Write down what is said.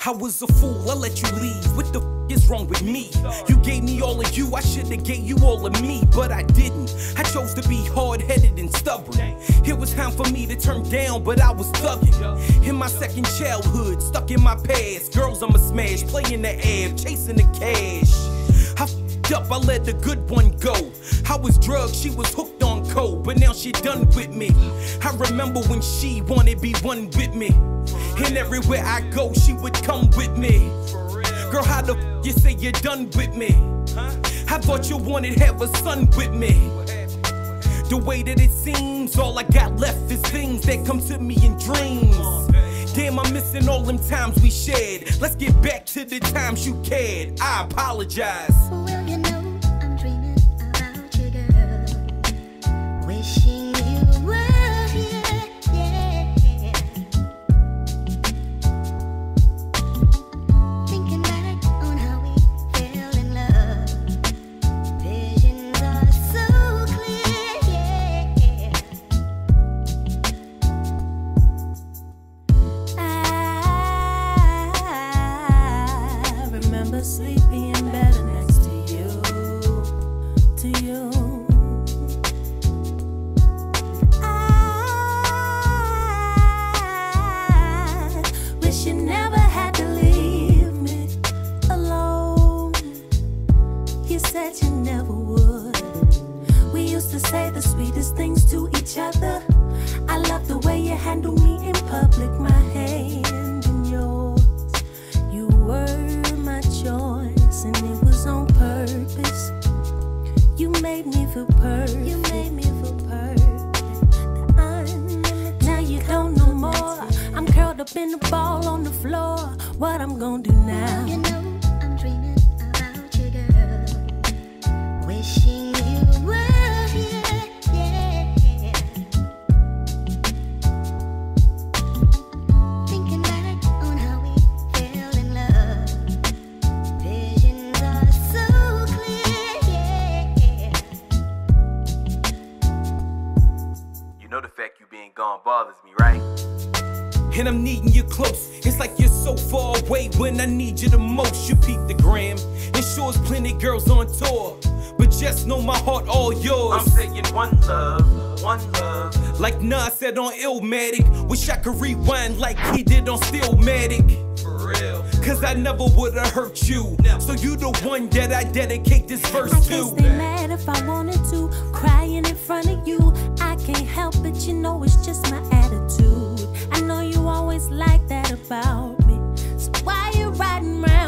I was a fool, I let you leave. What the f is wrong with me? You gave me all of you, I should've gave you all of me, but I didn't. I chose to be hard-headed and stubborn. It was time for me to turn down, but I was thugging. In my second childhood, stuck in my past. Girls I'ma smash, playing the ab, chasing the cash. I f***ed up, I let the good one go. I was drugged, she was hooked on coke, but now she done with me. I remember when she wanted be one with me, and everywhere I go, she would come with me. Girl, how the f you say you're done with me? I thought you wanted to have a son with me. The way that it seems, all I got left is things that come to me in dreams. Damn, I'm missing all them times we shared. Let's get back to the times you cared. I apologize. Well, you know, I'm dreaming about you, girl. Wishing you were here, yeah. Thinking back on how we fell in love. Visions are so clear, yeah. I remember sleeping in bed next to you. I wish you never had to leave me alone. You said you never would. We used to say the sweetest things to each other. I love the way you handle me in public, my hand in yours. You were my choice, and it was on purpose. You made me feel perfect. You made me feel perfect. Now you don't know more. I'm curled up in the ball on the floor. What I'm gonna do now? You know, I'm dreaming about you, girl. Wishing you were here, yeah. Thinking back on how we fell in love. Visions are so clear, yeah. You know the fact you being gone bothers me, right? And I'm needing you close. It's like you're so far away when I need you the most. You peep the gram, and sure as plenty girls on tour, but just know my heart all yours. I'm saying one love, one love. Like Nas said on Illmatic, wish I could rewind like he did on Stillmatic. For real. Cause I never would've hurt you. So you the one that I dedicate this verse I to. can't stay mad if I wanted to. Crying in front of you, I can't help it, you know it's just my attitude. I know you always like that about me, so why you riding around